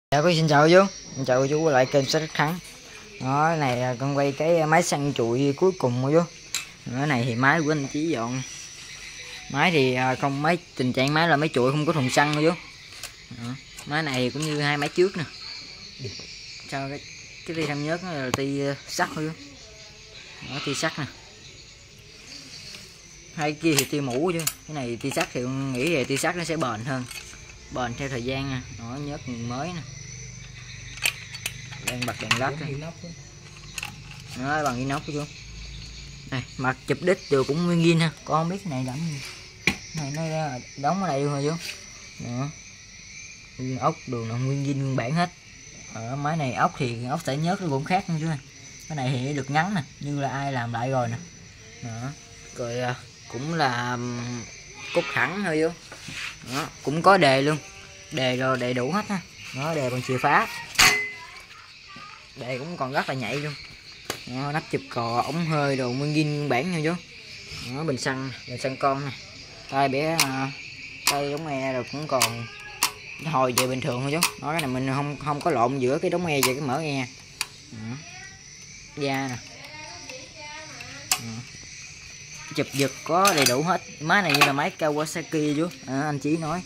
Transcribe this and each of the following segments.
Dạ cô xin chào chú. Xin chào chú quay lại kênh Sách Thắng. Đó, cái này con quay cái máy săn chụi cuối cùng của chú. Cái này thì máy của anh Chí dọn. Máy thì không mấy tình trạng máy là máy chụi không có thùng xăng nữa chú. Đó, máy này cũng như hai máy trước nè. Cho cái ti thăm nhớt nó là ti sắt thôi chú. Đó, ti sắt nè. Hai kia thì ti mũ chứ. Cái này ti sắt thì con nghĩ về ti sắt nó sẽ bền hơn. Bền theo thời gian nha. Nó nhớt mới nè. Đang bật đèn led nó bằng inox chú. Này mặt chụp đít đều cũng nguyên zin ha, con không biết cái này đóng gì. Này nó đóng ở đây luôn rồi chú. Đó, ốc đường là nguyên zin nguyên bản hết. Ở máy này ốc thì ốc sẽ nhớt nó cũng khác nữa chú ơi. Cái này thì được ngắn nè, như là ai làm lại rồi nè. Đó, rồi cũng là cúc thẳng thôi chú. Đó, cũng có đề luôn, đề rồi đầy đủ hết ha. Nó đề bằng chìa phá, đề cũng còn rất là nhạy luôn. Đó, nắp chụp cò ống hơi đồ nguyên zin nguyên bản nha chú. Đó, bình xăng con nè, tay bé tay đống e rồi cũng còn hồi về bình thường thôi chú. Đó, cái này mình không có lộn giữa cái đống e và cái mở e. Đó, da nè. Đó, chụp giật có đầy đủ hết. Máy này như là máy Kawasaki chú. Anh Chí nói.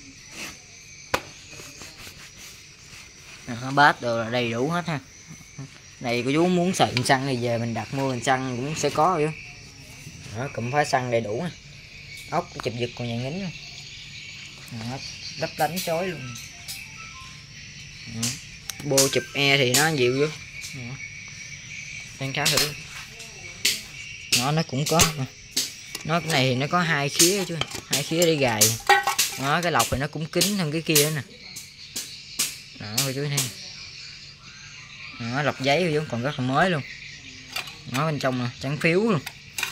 Đó, bát đồ là đầy đủ hết ha. Này cô chú muốn xịn xăng thì về mình đặt mua bình xăng cũng sẽ có chứ. Đó, cụm phá xăng đầy đủ nè. Ốc chụp giật còn nhàn nhính. Đó, lấp lánh chói luôn. Đó, bô chụp e thì nó dịu chứ. Đang khá thử. Nó cũng có. Nó cái này thì nó có hai khía chứ, hai khía để gài. Đó, cái lọc thì nó cũng kín hơn cái kia nè. Đó cô chú thấy. Đó, lọc giấy cũng còn rất là mới luôn. Nó bên trong nè, trắng phiếu luôn.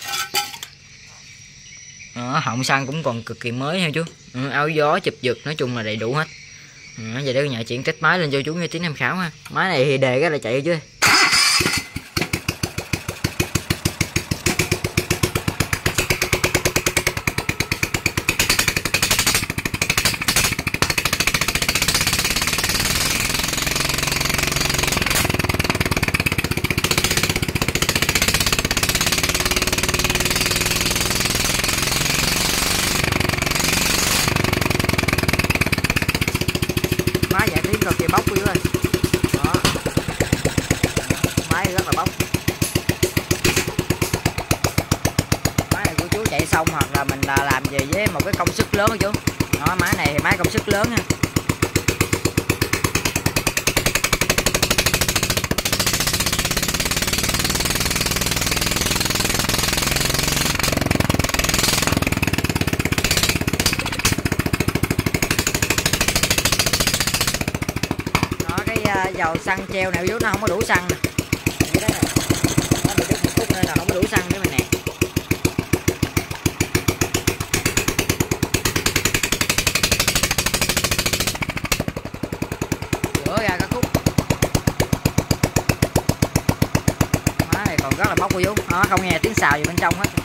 Đó, họng xăng cũng còn cực kỳ mới ha chú. Áo gió chụp giật nói chung là đầy đủ hết. Đó, giờ để nhà chuyện kết máy lên cho chú nghe tiếng tham khảo ha. Máy này thì đề cái là chạy chứ. Máy giải tiếng cực kỳ bốc chú ơi. Đó, máy rất là bốc. Máy này của chú chạy xong hoặc là mình làm về với một cái công suất lớn chú. Đó, máy này thì máy công suất lớn ha. Dầu xăng treo này chú nó không có đủ xăng nè. Cái đó nó bị đứt một khúc nên là không có đủ xăng để mình nè. Rửa ra cái khúc. Má này còn rất là bốc của chú. Đó, không nghe tiếng xào gì bên trong hết.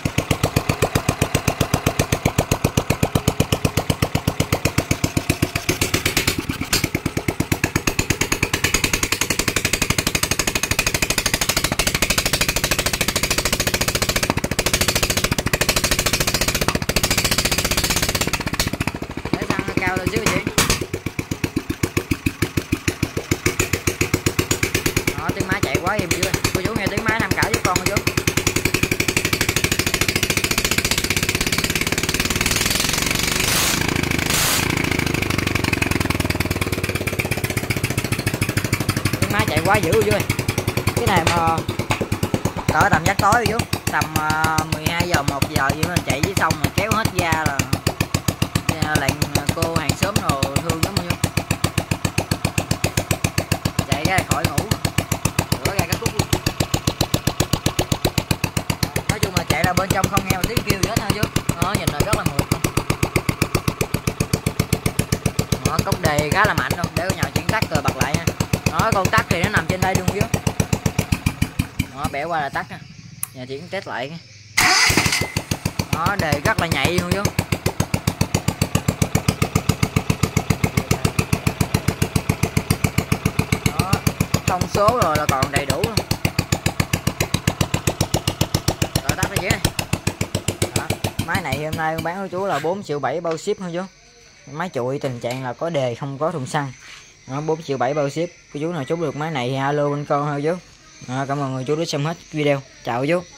Cao lên xíu chị. Đó, tiếng máy chạy quá êm chưa. Cô chú nghe tiếng máy tham khảo với con cô chú. Tiếng máy chạy quá dữ chú ơi. Cái này mà cỡ tầm giấc tối chú. Tầm 12 giờ 1 giờ vậy mình chạy với xong rồi kéo hết ra là lệnh cô hàng xóm rồi thương lắm nha. Chạy ra khỏi ngủ, rửa ra cái cúc luôn. Nói chung là chạy ra bên trong không nghe một tiếng kêu gì hết thôi chứ. Nó nhìn là rất là mượt. Nó cốc đề khá là mạnh luôn. Để có nhờ chuyển tắt rồi bật lại nha. Nó con tắt thì nó nằm trên đây luôn chứ. Nó bẻ qua là tắt nha. Nhà chuyển test lại. Nó đề rất là nhạy luôn chứ. thông số rồi là còn đầy đủ luôn. Rồi tắt đi chứ. Đó. Máy này hôm nay bán của chú là 4,7 triệu bao ship thôi chú. Máy chụi tình trạng là có đề không có thùng xăng. Đó, 4,7 triệu bao ship. Cô chú nào chốt được máy này thì alo bên con thôi chú. Cảm ơn người chú đã xem hết video. Chào chú.